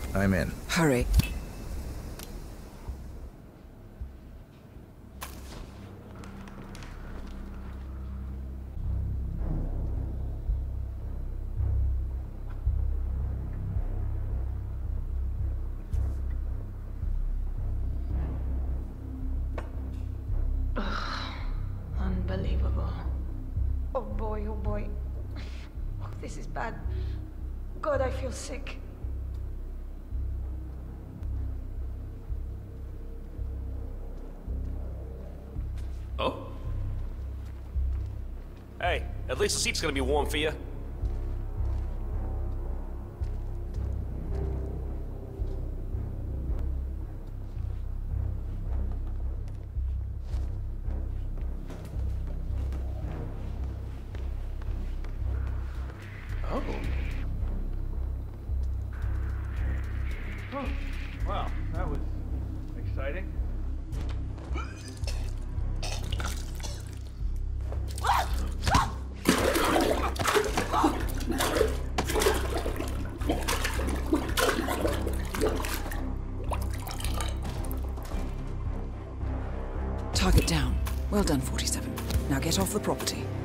I'm in. Hurry. Unbelievable. Oh boy, oh boy. Oh, this is bad. God, I feel sick. Oh? Hey, at least the seat's gonna be warm for you. Oh. Oh, wow, that was exciting. Target down. Well done, 47. Now get off the property.